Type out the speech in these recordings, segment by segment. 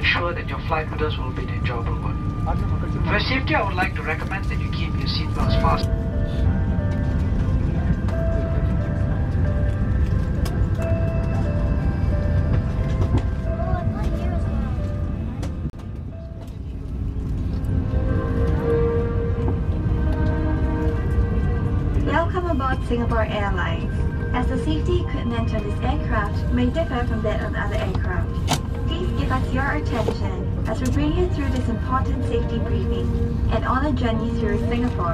ensure that your flight with us will be an enjoyable one. For safety, I would like to recommend that you keep your seatbelts fastened. Welcome aboard Singapore Airlines. As the safety equipment on this aircraft may differ from that on other aircraft, please give us your attention as we bring you through this important safety briefing and on a journey through Singapore.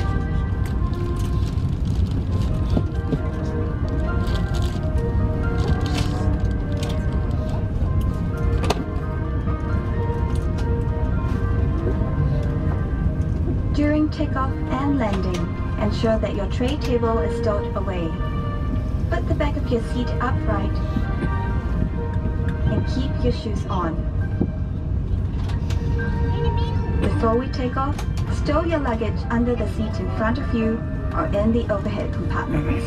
During takeoff and landing, ensure that your tray table is stowed away. Put the back of your seat upright and keep your shoes on. Before we take off, stow your luggage under the seat in front of you or in the overhead compartments.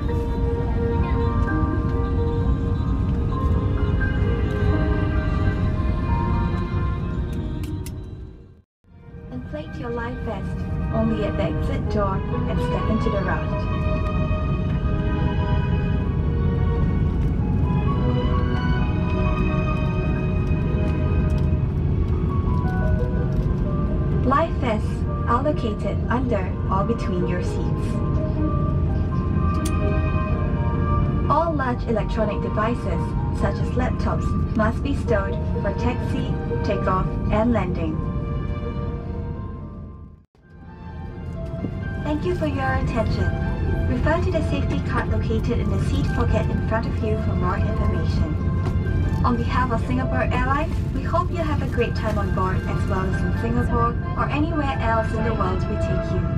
Inflate your life vest only at the exit door and step into the raft. Life vests are located under or between your seats. All large electronic devices, such as laptops, must be stowed for taxi, takeoff, and landing. Thank you for your attention. Refer to the safety card located in the seat pocket in front of you for more information. On behalf of Singapore Airlines, we hope you have a great time on board as well as in Singapore or anywhere else in the world we take you.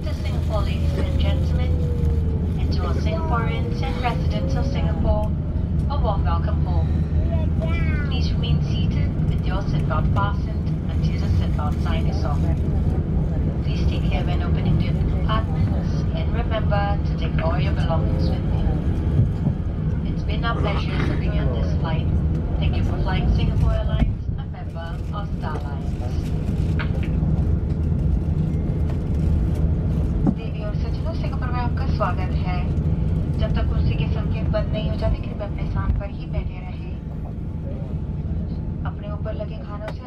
to Singapore, ladies and gentlemen, and to all Singaporeans and residents of Singapore, a warm welcome home. Please remain seated with your seatbelt fastened until the seatbelt sign is off. Please take care when opening the compartments and remember to take all your belongings with you. It's been our pleasure serving you on this flight. Thank you for flying Singapore Airlines, a member of Star Alliance. देवी और सज्जनों, Singapore में आपका स्वागत है। जब तक कुर्सी के संकेत बंद नहीं हो जाते, कृपया अपने स्थान पर ही बैठे रहें। अपने ऊपर लगे खानों से